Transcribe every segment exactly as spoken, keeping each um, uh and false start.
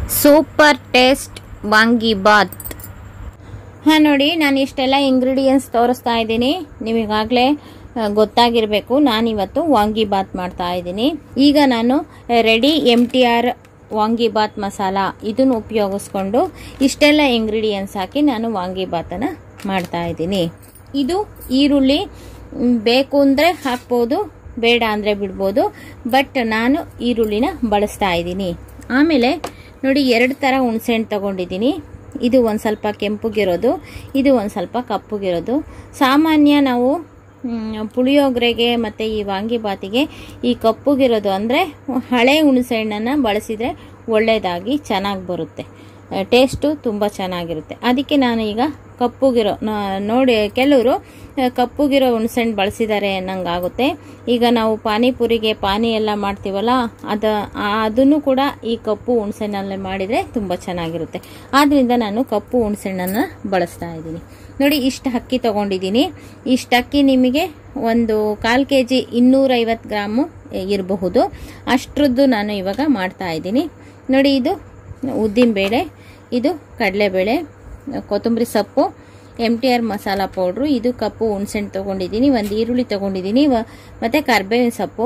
Super taste vangibath. ಹಾಂ ನೋಡಿ, ನಾನು ಇಷ್ಟೆಲ್ಲ ಇಂಗ್ರೀಡಿಯೆಂಟ್ಸ್ ತೋರಿಸ್ತಾ ಇದ್ದೀನಿ. ನಿಮಗಾಗಲೇ ಗೊತ್ತಾಗಿರಬೇಕು ನಾನಿವತ್ತು ವಾಂಗಿಬಾತ್ ಮಾಡ್ತಾ ಇದ್ದೀನಿ. ಈಗ ನಾನು ready M T R vangibath masala ಇದನ್ನು ಉಪಯೋಗಿಸ್ಕೊಂಡು ಇಷ್ಟೆಲ್ಲ ಇಂಗ್ರೀಡಿಯೆಂಟ್ಸ್ ಹಾಕಿ ನಾನು ವಾಂಗಿಬಾತನ್ನು ಮಾಡ್ತಾ ಇದ್ದೀನಿ. ಇದು ಈರುಳ್ಳಿ ಬೇಕು ಅಂದರೆ ಹಾಕ್ಬೋದು, ಬೇಡ ಅಂದರೆ ಬಿಡ್ಬೋದು. ಬಟ್ ನಾನು ಈರುಳ್ಳಿನ ಬಳಸ್ತಾ ಇದ್ದೀನಿ. ಆಮೇಲೆ ನೋಡಿ, ಎರಡು ಥರ ಹುಣಸೆಹಣ್ಣು ತಗೊಂಡಿದ್ದೀನಿ. ಇದು ಒಂದು ಸ್ವಲ್ಪ ಕೆಂಪುಗಿರೋದು, ಇದು ಒಂದು ಸ್ವಲ್ಪ ಕಪ್ಪುಗಿರೋದು. ಸಾಮಾನ್ಯ ನಾವು ಪುಳಿಯೋಗರೆಗೆ ಮತ್ತು ಈ ವಾಂಗಿಬಾತಿಗೆ ಈ ಕಪ್ಪುಗಿರೋದು ಅಂದರೆ ಹಳೆ ಹುಣಸೆಹಣ್ಣನ್ನು ಬಳಸಿದರೆ ಒಳ್ಳೆಯದಾಗಿ ಚೆನ್ನಾಗಿ ಬರುತ್ತೆ, ಟೇಸ್ಟು ತುಂಬ ಚೆನ್ನಾಗಿರುತ್ತೆ. ಅದಕ್ಕೆ ನಾನು ಈಗ ಕಪ್ಪುಗಿರೋ ನೋಡಿ, ಕೆಲವರು ಕಪ್ಪುಗಿರೋ ಹುಣಸೆಹಣ್ಣು ಬಳಸಿದ್ದಾರೆ ಅನ್ನಂಗಾಗುತ್ತೆ. ಈಗ ನಾವು ಪಾನಿಪುರಿಗೆ ಪಾನಿ ಎಲ್ಲ ಮಾಡ್ತೀವಲ್ಲ, ಅದ ಅದನ್ನು ಕೂಡ ಈ ಕಪ್ಪು ಹುಣಸೆಹಣ್ಣಲ್ಲಿ ಮಾಡಿದರೆ ತುಂಬ ಚೆನ್ನಾಗಿರುತ್ತೆ. ಆದ್ದರಿಂದ ನಾನು ಕಪ್ಪು ಹುಣಸೆಹಣ್ಣನ್ನು ಬಳಸ್ತಾ ಇದ್ದೀನಿ. ನೋಡಿ, ಇಷ್ಟು ಅಕ್ಕಿ ತೊಗೊಂಡಿದ್ದೀನಿ. ಇಷ್ಟು ಅಕ್ಕಿ ನಿಮಗೆ ಒಂದು ಕಾಲು ಕೆ ಜಿ ಇನ್ನೂರೈವತ್ತು ಗ್ರಾಮು ಇರಬಹುದು, ಅಷ್ಟರದ್ದು ನಾನು ಇವಾಗ ಮಾಡ್ತಾ ಇದ್ದೀನಿ. ನೋಡಿ, ಇದು ಉದ್ದಿನಬೇಳೆ, ಇದು ಕಡಲೆಬೇಳೆ, ಕೊತ್ತಂಬರಿ ಸೊಪ್ಪು, M T R masala powder, ಇದು ಕಪ್ಪು ಹುಣಸೆಹಣ್ಣು ತೊಗೊಂಡಿದ್ದೀನಿ, ಒಂದು ಈರುಳ್ಳಿ ತೊಗೊಂಡಿದ್ದೀನಿ, ಮತ್ತು ಕರ್ಬೇವಿನ ಸೊಪ್ಪು,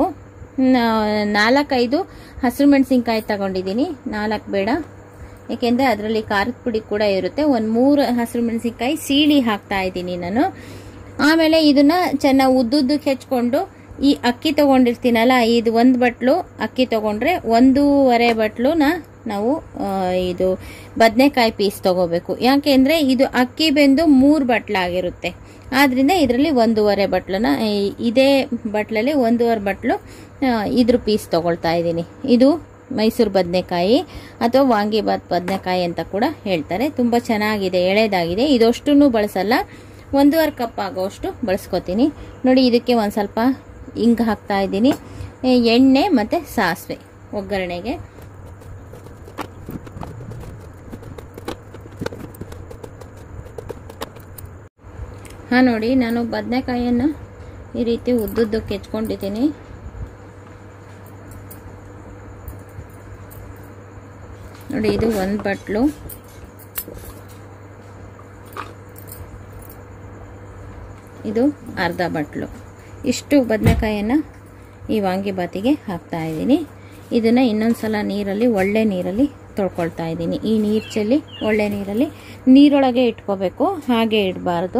ನಾಲ್ಕೈದು ಹಸಿರು ಮೆಣಸಿನ್ಕಾಯಿ ತಗೊಂಡಿದ್ದೀನಿ. ನಾಲ್ಕು ಬೇಡ, ಏಕೆಂದರೆ ಅದರಲ್ಲಿ ಖಾರದ ಪುಡಿ ಕೂಡ ಇರುತ್ತೆ. ಒಂದು ಮೂರು ಹಸಿರು ಮೆಣಸಿನ್ಕಾಯಿ ಸೀಳಿ ಹಾಕ್ತಾ ಇದ್ದೀನಿ ನಾನು. ಆಮೇಲೆ ಇದನ್ನು ಚೆನ್ನಾಗಿ ಉದ್ದುದ್ದಕ್ಕೆ ಹೆಚ್ಕೊಂಡು ಈ ಅಕ್ಕಿ ತೊಗೊಂಡಿರ್ತೀನಲ್ಲ, ಇದು ಒಂದು ಬಟ್ಲು ಅಕ್ಕಿ ತೊಗೊಂಡ್ರೆ ಒಂದೂವರೆ ಬಟ್ಲುನ ನಾವು ಇದು ಬದನೆಕಾಯಿ ಪೀಸ್ ತೊಗೋಬೇಕು. ಯಾಕೆಂದರೆ ಇದು ಅಕ್ಕಿ ಬೆಂದು ಮೂರು ಬಟ್ಲಾಗಿರುತ್ತೆ. ಆದ್ದರಿಂದ ಇದರಲ್ಲಿ ಒಂದೂವರೆ ಬಟ್ಲನ್ನ ಇದೇ ಬಟ್ಲಲ್ಲಿ ಒಂದೂವರೆ ಬಟ್ಲು ಇದ್ರ ಪೀಸ್ ತೊಗೊಳ್ತಾ ಇದ್ದೀನಿ. ಇದು ಮೈಸೂರು ಬದನೆಕಾಯಿ ಅಥವಾ ವಾಂಗಿಬಾತ್ ಬದನೆಕಾಯಿ ಅಂತ ಕೂಡ ಹೇಳ್ತಾರೆ. ತುಂಬ ಚೆನ್ನಾಗಿದೆ, ಎಳೆದಾಗಿದೆ. ಇದಷ್ಟನ್ನು ಬಳಸಲ್ಲ, ಒಂದೂವರೆ ಕಪ್ ಆಗೋಷ್ಟು ಬಳಸ್ಕೊತೀನಿ. ನೋಡಿ, ಇದಕ್ಕೆ ಒಂದು ಸ್ವಲ್ಪ ಹಿಂಗೆ ಹಾಕ್ತಾ ಇದ್ದೀನಿ, ಎಣ್ಣೆ ಮತ್ತು ಸಾಸಿವೆ ಒಗ್ಗರಣೆಗೆ. ಹಾಂ ನೋಡಿ, ನಾನು ಬದನೆಕಾಯಿಯನ್ನು ಈ ರೀತಿ ಉದ್ದುದ್ದಕ್ಕೆ ಹೆಚ್ಕೊಂಡಿದ್ದೀನಿ. ನೋಡಿ, ಇದು ಒಂದು ಬಟ್ಲು, ಇದು ಅರ್ಧ ಬಟ್ಲು. ಇಷ್ಟು ಬದನೆಕಾಯಿಯನ್ನು ಈ ವಾಂಗಿಬಾತಿಗೆ ಹಾಕ್ತಾ ಇದ್ದೀನಿ. ಇದನ್ನು ಇನ್ನೊಂದು ಸಲ ನೀರಲ್ಲಿ, ಒಳ್ಳೆ ನೀರಲ್ಲಿ ತೊಳ್ಕೊಳ್ತಾ ಇದ್ದೀನಿ. ಈ ನೀರು ಚೆಲ್ಲಿ ಒಳ್ಳೆ ನೀರಲ್ಲಿ ನೀರೊಳಗೆ ಇಟ್ಕೋಬೇಕು, ಹಾಗೆ ಇಡಬಾರ್ದು.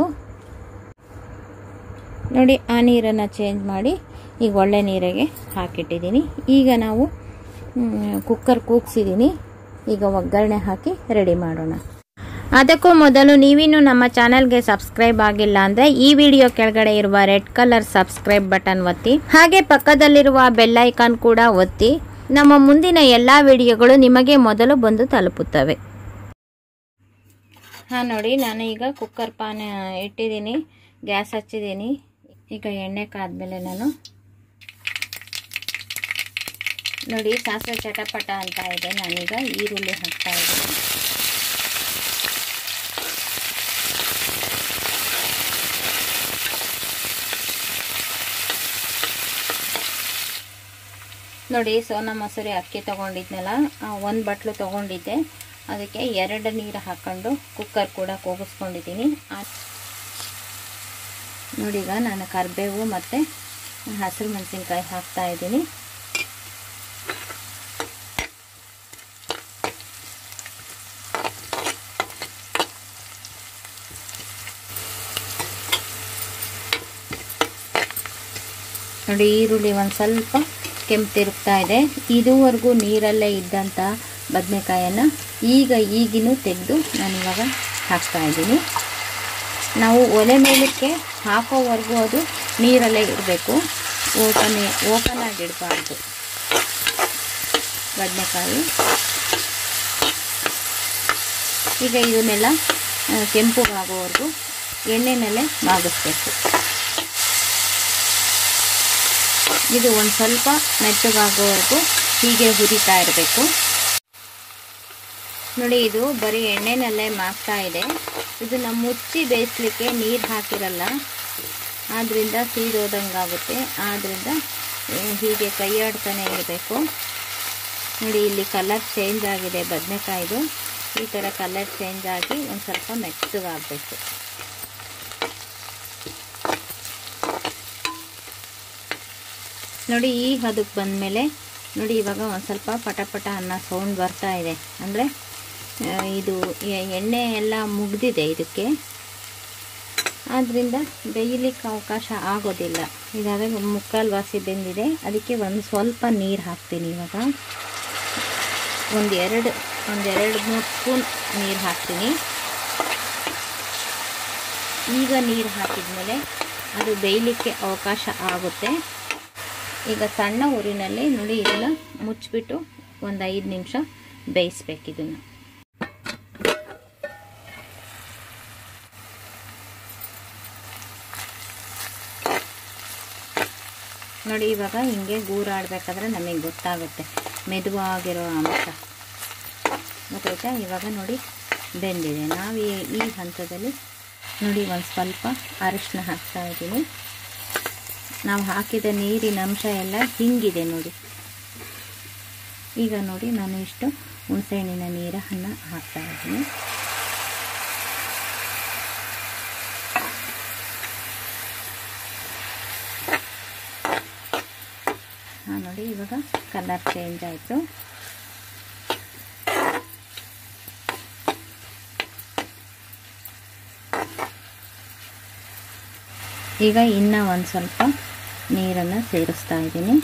ನೋಡಿ, ಆ ನೀರನ್ನು ಚೇಂಜ್ ಮಾಡಿ ಈಗ ಒಳ್ಳೆ ನೀರಿಗೆ ಹಾಕಿಟ್ಟಿದ್ದೀನಿ. ಈಗ ನಾವು ಕುಕ್ಕರ್ ಕೂಗ್ಸಿದ್ದೀನಿ. ಈಗ ಒಗ್ಗರಣೆ ಹಾಕಿ ರೆಡಿ ಮಾಡೋಣ. ಅದಕ್ಕೂ ಮೊದಲು ನೀವಿನ್ನೂ ನಮ್ಮ ಚಾನೆಲ್ಗೆ ಸಬ್ಸ್ಕ್ರೈಬ್ ಆಗಿಲ್ಲ ಅಂದರೆ ಈ ವಿಡಿಯೋ ಕೆಳಗಡೆ ಇರುವ ರೆಡ್ ಕಲರ್ ಸಬ್ಸ್ಕ್ರೈಬ್ ಬಟನ್ ಒತ್ತಿ, ಹಾಗೆ ಪಕ್ಕದಲ್ಲಿರುವ ಬೆಲ್ ಐಕಾನ್ ಕೂಡ ಒತ್ತಿ. ನಮ್ಮ ಮುಂದಿನ ಎಲ್ಲ ವಿಡಿಯೋಗಳು ನಿಮಗೆ ಮೊದಲು ಬಂದು ತಲುಪುತ್ತವೆ. ಹಾಂ ನೋಡಿ, ನಾನು ಈಗ ಕುಕ್ಕರ್ ಪಾನ್ ಇಟ್ಟಿದ್ದೀನಿ, ಗ್ಯಾಸ್ ಹಚ್ಚಿದ್ದೀನಿ. ಈಗ ಎಣ್ಣೆ ಕಾದ್ಮೇಲೆ ನಾನು ನೋಡಿ, ಸಾಸಿವೆ ಚಟಪಟ ಅಂತ ಇದೆ. ನಾನೀಗ ಈರುಳ್ಳಿ ಹಾಕ್ತಾ ಇದ್ದೀನಿ. ನೋಡಿ, ಸೋನಾ ಮಸೂರಿ ಅಕ್ಕಿ ತೊಗೊಂಡಿದ್ನಲ್ಲ, ಒಂದು ಬಟ್ಲು ತೊಗೊಂಡಿದ್ದೆ. ಅದಕ್ಕೆ ಎರಡು ನೀರು ಹಾಕ್ಕೊಂಡು ಕುಕ್ಕರ್ ಕೂಡ ಕೂಗಿಸ್ಕೊಂಡಿದ್ದೀನಿ. ನೋಡಿ, ಈಗ ನಾನು ಕರಿಬೇವು ಮತ್ತು ಹಸಿರು ಮೆಣಸಿನ್ಕಾಯಿ ಹಾಕ್ತಾ ಇದ್ದೀನಿ. ನೋಡಿ, ಈರುಳ್ಳಿ ಒಂದು ಸ್ವಲ್ಪ ಕೆಂಪು ತಿರುಗ್ತಾ ಇದೆ. ಇದುವರೆಗೂ ನೀರಲ್ಲೇ ಇದ್ದಂಥ ಬದನೆಕಾಯನ್ನು ಈಗ ಈಗಿನೂ ತೆಗೆದು ನಾನಿವಾಗ ಹಾಕ್ತಾ ಇದ್ದೀನಿ. ನಾವು ಒಲೆ ಮೇಲಕ್ಕೆ ಹಾಕೋವರೆಗೂ ಅದು ನೀರಲ್ಲೇ ಇರಬೇಕು, ಓಪನ್ ಓಪನ್ ಆಗಿಡಬಾರ್ದು ಬದನೆಕಾಯಿ. ಈಗ ಇದನ್ನೆಲ್ಲ ಕೆಂಪುಗಾಗೋವರೆಗೂ ಎಣ್ಣೆನಲ್ಲೇ ಮಾಗಿಸ್ಬೇಕು. ಇದು ಒಂದು ಸ್ವಲ್ಪ ಮೆತ್ತಗಾಗೋವರೆಗೂ ಹೀಗೆ ಹುರಿತಾ ಇರಬೇಕು. ನೋಡಿ, ಇದು ಬರೀ ಎಣ್ಣೆನಲ್ಲೇ ಮಾಗ್ತಾ ಇದೆ. ಇದನ್ನು ಮುಚ್ಚಿ ಬೇಯಿಸ್ಲಿಕ್ಕೆ ನೀರು ಹಾಕಿರಲ್ಲ, ಆದ್ದರಿಂದ ಸೀದೋದಂಗಾಗುತ್ತೆ. ಆದ್ದರಿಂದ ಹೀಗೆ ಕೈಯಾಡ್ತಾನೆ ಇರಬೇಕು. ನೋಡಿ ಇಲ್ಲಿ ಕಲರ್ ಚೇಂಜ್ ಆಗಿದೆ ಬದನೆಕಾಯಿದು. ಈ ಥರ ಕಲರ್ ಚೇಂಜ್ ಆಗಿ ಒಂದು ಸ್ವಲ್ಪ ಮೆತ್ತಗಾಗಬೇಕು. ನೋಡಿ ಈ ಹದಕ್ಕೆ ಬಂದಮೇಲೆ ನೋಡಿ ಇವಾಗ ಒಂದು ಸ್ವಲ್ಪ ಪಟ ಪಟ ಅನ್ನೋ ಸೌಂಡ್ ಬರ್ತಾ ಇದೆ. ಅಂದರೆ ಇದು ಎಣ್ಣೆ ಎಲ್ಲ ಮುಗ್ದಿದೆ ಇದಕ್ಕೆ, ಆದ್ದರಿಂದ ಬೇಯಲಿಕ್ಕೆ ಅವಕಾಶ ಆಗೋದಿಲ್ಲ. ಇದಾದಾಗ ಮುಕ್ಕಾಲು ವಾಸಿ ಬೆಂದಿದೆ. ಅದಕ್ಕೆ ಒಂದು ಸ್ವಲ್ಪ ನೀರು ಹಾಕ್ತೀನಿ. ಇವಾಗ ಒಂದು ಎರಡು ಒಂದು ಎರಡು ಮೂರು ಸ್ಪೂನ್ ನೀರು ಹಾಕ್ತೀನಿ. ಈಗ ನೀರು ಹಾಕಿದ್ಮೇಲೆ ಅದು ಬೇಯಲಿಕ್ಕೆ ಅವಕಾಶ ಆಗುತ್ತೆ. ಈಗ ಸಣ್ಣ ಊರಿನಲ್ಲಿ ನೋಡಿ ಇದನ್ನು ಮುಚ್ಚಿಬಿಟ್ಟು ಒಂದು ಐದು ನಿಮಿಷ ಬೇಯಿಸ್ಬೇಕು ಇದನ್ನು. ನೋಡಿ ಇವಾಗ ಹಿಂಗೆ ಗೂರಾಡಬೇಕಾದ್ರೆ ನಮಗೆ ಗೊತ್ತಾಗುತ್ತೆ ಮೆದುವಾಗಿರೋ ಅಂಶ ಗೊತ್ತಾಯ್ತಾ. ಇವಾಗ ನೋಡಿ ಬೆಂದಿದೆ. ನಾವು ಈ ಹಂತದಲ್ಲಿ ನೋಡಿ ಒಂದು ಸ್ವಲ್ಪ ಅರಿಶಿನ ಹಾಕ್ತಾ ಇದ್ದೀನಿ. ನಾವು ಹಾಕಿದ ನೀರಿನ ಅಂಶ ಎಲ್ಲ ಹಿಂಗಿದೆ ನೋಡಿ. ಈಗ ನೋಡಿ ನಾನು ಇಷ್ಟು ಹುಣಸೆಹಣ್ಣಿನ ನೀರನ್ನು ಹಾಕ್ತಾ ಇದ್ದೀನಿ. ಹಾಂ ನೋಡಿ ಇವಾಗ ಕಲರ್ ಚೇಂಜ್ ಆಯಿತು. ಈಗ ಇನ್ನೂ ಒಂದು ಸ್ವಲ್ಪ ನೀರನ್ನು ಸೇರಿಸ್ತಾ ಇದ್ದೀನಿ.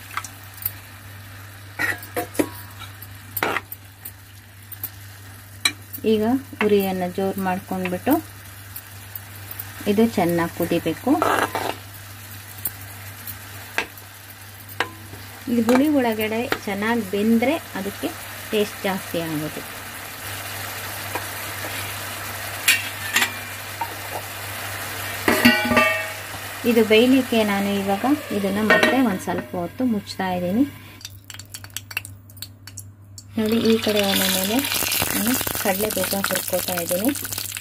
ಈಗ ಉರಿಯನ್ನು ಜೋರು ಮಾಡ್ಕೊಂಡ್ಬಿಟ್ಟು ಇದು ಚೆನ್ನಾಗಿ ಕುದಿಬೇಕು. ಈ ಹುಳಿ ಒಳಗಡೆ ಚೆನ್ನಾಗಿ ಬೆಂದರೆ ಅದಕ್ಕೆ ಟೇಸ್ಟ್ ಜಾಸ್ತಿ ಆಗೋದು. ಇದು ಬೇಯಲಿಕ್ಕೆ ನಾನು ಇವಾಗ ಇದನ್ನು ಮತ್ತೆ ಒಂದು ಸ್ವಲ್ಪ ಹೊತ್ತು ಮುಚ್ತಾ ಇದ್ದೀನಿ. ನೋಡಿ ಈ ಕಡೆ ಒಲೆ ಮೇಲೆ ನಾನು ಕಡಲೆ ಬೀಜ ಹುರ್ಕೋತಾ ಇದ್ದೀನಿ.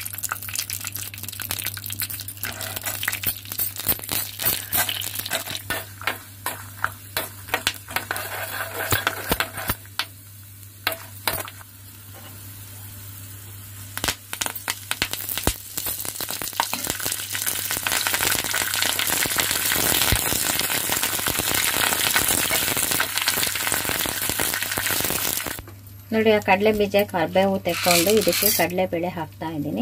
ನೋಡಿ ಆ ಕಡಲೆ ಬೀಜ ಕರಿಬೇವು ತೆಕ್ಕೊಂಡು ಇದಕ್ಕೆ ಕಡಲೆಬೇಳೆ ಹಾಕ್ತಾ ಇದ್ದೀನಿ.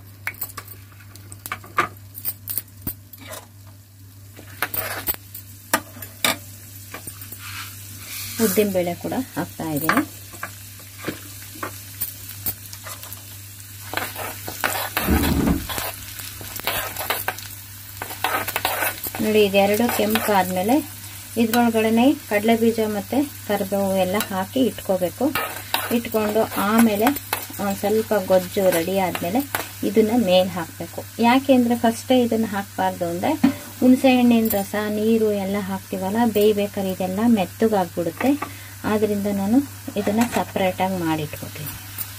ಉದ್ದಿನಬೇಳೆ ಕೂಡ ಹಾಕ್ತಾ ಇದ್ದೀನಿ. ನೋಡಿ ಇದೆರಡು ಕೆಂಪಾದ್ಮೇಲೆ ಇದ್ರೊಳಗಡೆ ಕಡಲೆ ಬೀಜ ಮತ್ತು ಕರಿಬೇವು ಎಲ್ಲ ಹಾಕಿ ಇಟ್ಕೋಬೇಕು. ಇಟ್ಕೊಂಡು ಆಮೇಲೆ ಒಂದು ಸ್ವಲ್ಪ ಗೊಜ್ಜು ರೆಡಿ ಆದಮೇಲೆ ಇದನ್ನು ಮೇಲೆ ಹಾಕಬೇಕು. ಯಾಕೆಂದರೆ ಫಸ್ಟೇ ಇದನ್ನು ಹಾಕಬಾರ್ದು ಅಂದರೆ ಹುಣಸೆ ಹಣ್ಣಿನ ರಸ ನೀರು ಎಲ್ಲ ಹಾಕ್ತೀವಲ್ಲ, ಬೇಯಬೇಕಾದ್ರೆ ಇದೆಲ್ಲ ಮೆತ್ತಗಾಗ್ಬಿಡುತ್ತೆ. ಆದ್ದರಿಂದ ನಾನು ಇದನ್ನು ಸಪ್ರೇಟಾಗಿ ಮಾಡಿಟ್ಕೊತೀನಿ.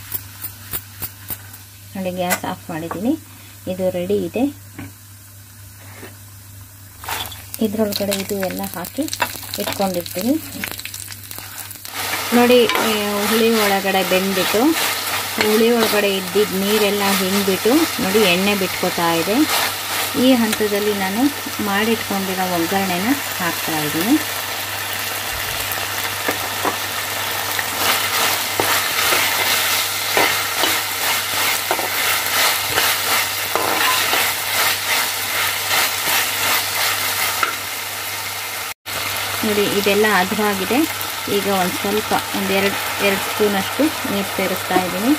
ನೋಡಿ ಗ್ಯಾಸ್ ಆಫ್ ಮಾಡಿದ್ದೀನಿ. ಇದು ರೆಡಿ ಇದೆ. ಇದರೊಳಗಡೆ ಇದು ಎಲ್ಲ ಹಾಕಿ ಇಟ್ಕೊಂಡಿರ್ತೀನಿ. ನೋಡಿ ಹುಳಿ ಒಳಗಡೆ ಬೆಂದ್ಬಿಟ್ಟು ಹುಳಿ ಒಳಗಡೆ ಇದ್ದಿದ್ದು ನೀರೆಲ್ಲ ಹಿಂಡ್ಬಿಟ್ಟು ನೋಡಿ ಎಣ್ಣೆ ಬಿಟ್ಕೋತಾ ಇದೆ. ಈ ಹಂತದಲ್ಲಿ ನಾನು ಮಾಡಿಟ್ಕೊಂಡಿರೋ ಒಗ್ಗರಣೆನ ಹಾಕ್ತಾ ಇದ್ದೀನಿ. ನೋಡಿ ಇದೆಲ್ಲ ಹದವಾಗಿದೆ. ಈಗ ಒಂದು ಸ್ವಲ್ಪ ಒಂದೆರಡು ಎರಡು ಸ್ಪೂನಷ್ಟು ನೀರು ಸೇರಿಸ್ತಾ ಇದ್ದೀನಿ.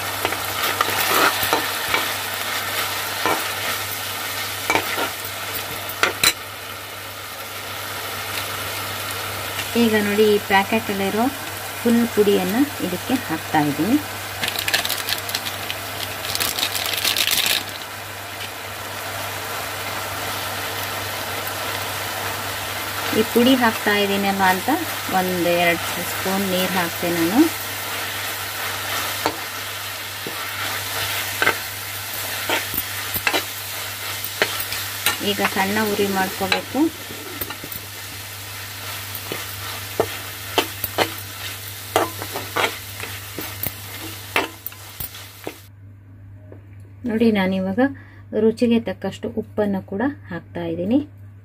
ಈಗ ನೋಡಿ ಈ ಪ್ಯಾಕೆಟಲ್ಲಿರೋ ಫುಲ್ ಪುಡಿಯನ್ನು ಇದಕ್ಕೆ ಹಾಕ್ತಾ ಇದ್ದೀನಿ. ಈ ಪುಡಿ ಹಾಕ್ತಾ ಇದ್ದೀನಲ್ಲ ಅಂತ ಒಂದು ಎರಡು ಸ್ಪೂನ್ ನೀರು ಹಾಕ್ತೆ ನಾನು. ಈಗ ಸಣ್ಣ ಉರಿ ಮಾಡ್ಕೋಬೇಕು. ನೋಡಿ ನಾನಿವಾಗ ರುಚಿಗೆ ತಕ್ಕಷ್ಟು ಉಪ್ಪನ್ನು ಕೂಡ ಹಾಕ್ತಾ ಇದ್ದೀನಿ.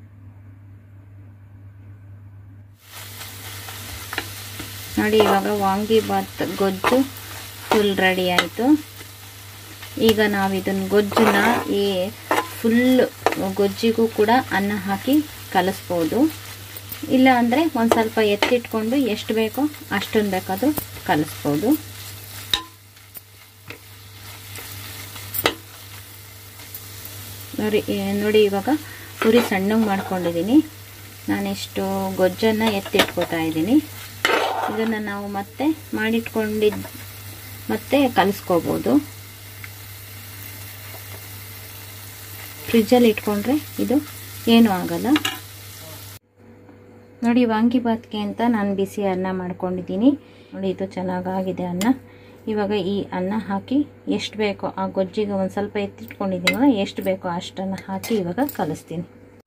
ನೋಡಿ ಇವಾಗ ವಾಂಗಿಬಾತ್ ಗೊಜ್ಜು ಫುಲ್ ರೆಡಿ ಆಯಿತು. ಈಗ ನಾವು ಇದನ್ನು ಗೊಜ್ಜನ್ನ ಈ ಫುಲ್ ಗೊಜ್ಜಿಗೂ ಕೂಡ ಅನ್ನ ಹಾಕಿ ಕಲಿಸ್ಬೋದು. ಇಲ್ಲ ಅಂದರೆ ಒಂದು ಸ್ವಲ್ಪ ಎತ್ತಿಟ್ಕೊಂಡು ಎಷ್ಟು ಬೇಕೋ ಅಷ್ಟನ್ನು ಬೇಕಾದರೂ ಕಲಿಸ್ಬೋದು. ನೋಡಿ ನೋಡಿ ಇವಾಗ ಪುರಿ ಸಣ್ಣಗೆ ಮಾಡ್ಕೊಂಡಿದ್ದೀನಿ. ನಾನೆಷ್ಟು ಗೊಜ್ಜನ್ನು ಎತ್ತಿಟ್ಕೋತಾ ಇದ್ದೀನಿ. ಇದನ್ನು ನಾವು ಮತ್ತೆ ಮಾಡಿಟ್ಕೊಂಡಿದ್ದು ಮತ್ತೆ ಕಲಿಸ್ಕೋಬೋದು. ಫ್ರಿಜ್ಜಲ್ಲಿ ಇಟ್ಕೊಂಡ್ರೆ ಇದು ಏನೂ ಆಗಲ್ಲ. ನೋಡಿ ವಾಂಗಿಬಾತ್ಗೆ ಅಂತ ನಾನು ಬಿಸಿ ಅನ್ನ ಮಾಡ್ಕೊಂಡಿದ್ದೀನಿ. ನೋಡಿ ಇದು ಚೆನ್ನಾಗಾಗಿದೆ ಅನ್ನ. ಇವಾಗ ಈ ಅನ್ನ ಹಾಕಿ ಎಷ್ಟು ಬೇಕೋ ಆ ಗೊಜ್ಜಿಗೆ ಒಂದು ಸ್ವಲ್ಪ ಎತ್ತಿಟ್ಕೊಂಡಿದ್ದೀನಲ್ಲ, ಎಷ್ಟು ಬೇಕೋ ಅಷ್ಟನ್ನು ಹಾಕಿ ಇವಾಗ ಕಲಿಸ್ತೀನಿ.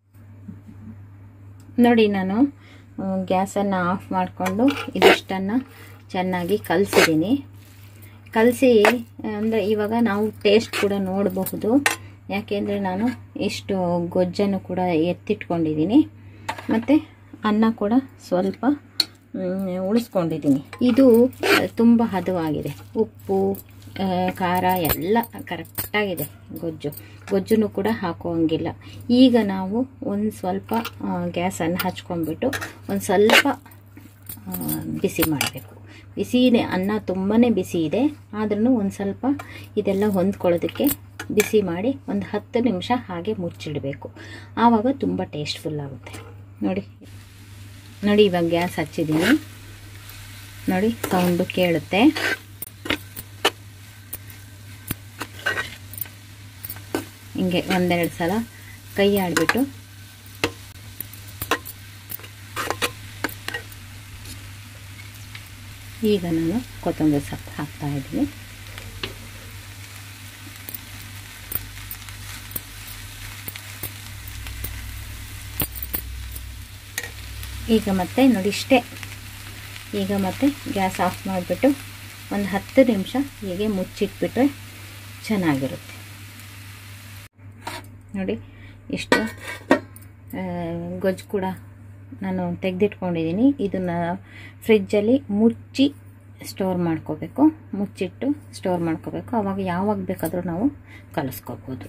ನೋಡಿ ನಾನು ಗ್ಯಾಸನ್ನು ಆಫ್ ಮಾಡಿಕೊಂಡು ಇದಿಷ್ಟನ್ನು ಚೆನ್ನಾಗಿ ಕಲಸಿದ್ದೀನಿ. ಕಲಸಿ ಅಂದರೆ ಇವಾಗ ನಾವು ಟೇಸ್ಟ್ ಕೂಡ ನೋಡಬಹುದು. ಯಾಕೆಂದರೆ ನಾನು ಇಷ್ಟು ಗೊಜ್ಜನ್ನು ಕೂಡ ಎತ್ತಿಟ್ಕೊಂಡಿದ್ದೀನಿ ಮತ್ತು ಅನ್ನ ಕೂಡ ಸ್ವಲ್ಪ ಉಳಿಸ್ಕೊಂಡಿದ್ದೀನಿ. ಇದು ತುಂಬ ಹದವಾಗಿದೆ. ಉಪ್ಪು ಖಾರ ಎಲ್ಲ ಕರೆಕ್ಟಾಗಿದೆ. ಗೊಜ್ಜು ಗೊಜ್ಜನ್ನು ಕೂಡ ಹಾಕುವಂಗಿಲ್ಲ. ಈಗ ನಾವು ಒಂದು ಸ್ವಲ್ಪ ಗ್ಯಾಸನ್ನು ಹಚ್ಕೊಂಡ್ಬಿಟ್ಟು ಒಂದು ಸ್ವಲ್ಪ ಬಿಸಿ ಮಾಡಬೇಕು. ಬಿಸಿ ಇದೆ, ಅನ್ನ ತುಂಬಾ ಬಿಸಿ ಇದೆ. ಆದ್ರೂ ಒಂದು ಸ್ವಲ್ಪ ಇದೆಲ್ಲ ಹೊಂದ್ಕೊಳ್ಳೋದಕ್ಕೆ ಬಿಸಿ ಮಾಡಿ ಒಂದು ಹತ್ತು ನಿಮಿಷ ಹಾಗೆ ಮುಚ್ಚಿಡಬೇಕು. ಆವಾಗ ತುಂಬ ಟೇಸ್ಟ್ಫುಲ್ ಆಗುತ್ತೆ. ನೋಡಿ ನೋಡಿ ಇವಾಗ ಗ್ಯಾಸ್ ಹಚ್ಚಿದ್ದೀನಿ. ನೋಡಿ ಸೌಂಡು ಕೇಳುತ್ತೆ. ಹಿಂಗೆ ಒಂದೆರಡು ಸಲ ಕೈ ಆಡಿಬಿಟ್ಟು ಈಗ ನಾನು ಕೊತ್ತಂಬರಿ ಸೊಪ್ಪು ಹಾಕ್ತಾ ಇದ್ದೀನಿ. ಈಗ ಮತ್ತೆ ನೋಡಿ ಇಷ್ಟೇ. ಈಗ ಮತ್ತೆ ಗ್ಯಾಸ್ ಆಫ್ ಮಾಡಿಬಿಟ್ಟು ಒಂದು ಹತ್ತು ನಿಮಿಷ ಹೀಗೆ ಮುಚ್ಚಿಟ್ಬಿಟ್ರೆ ಚೆನ್ನಾಗಿರುತ್ತೆ. ನೋಡಿ ಇಷ್ಟು ಗೊಜ್ಜು ಕೂಡ ನಾನು ತೆಗೆದಿಟ್ಕೊಂಡಿದ್ದೀನಿ. ಇದನ್ನು ಫ್ರಿಜ್ಜಲ್ಲಿ ಮುಚ್ಚಿ ಸ್ಟೋರ್ ಮಾಡ್ಕೋಬೇಕು. ಮುಚ್ಚಿಟ್ಟು ಸ್ಟೋರ್ ಮಾಡ್ಕೋಬೇಕು. ಆವಾಗ ಯಾವಾಗ ಬೇಕಾದರೂ ನಾವು ಕಲಿಸ್ಕೋಬೋದು.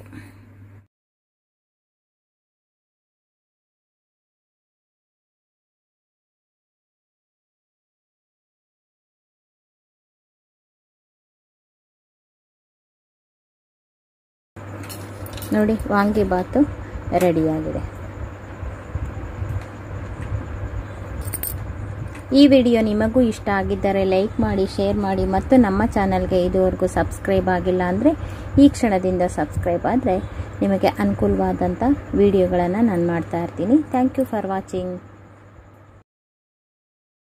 ನೋಡಿ ವಾಂಗಿಬಾತು ರೆಡಿಯಾಗಿದೆ. ಈ ವಿಡಿಯೋ ನಿಮಗೂ ಇಷ್ಟ ಆಗಿದ್ದರೆ ಲೈಕ್ ಮಾಡಿ, ಶೇರ್ ಮಾಡಿ ಮತ್ತು ನಮ್ಮ ಚಾನಲ್ಗೆ ಇದುವರೆಗೂ ಸಬ್ಸ್ಕ್ರೈಬ್ ಆಗಿಲ್ಲ ಅಂದರೆ ಈ ಕ್ಷಣದಿಂದ ಸಬ್ಸ್ಕ್ರೈಬ್ ಆದರೆ ನಿಮಗೆ ಅನುಕೂಲವಾದಂಥ ವಿಡಿಯೋಗಳನ್ನು ನಾನು ಮಾಡ್ತಾ ಇರ್ತೀನಿ. Thank you for watching.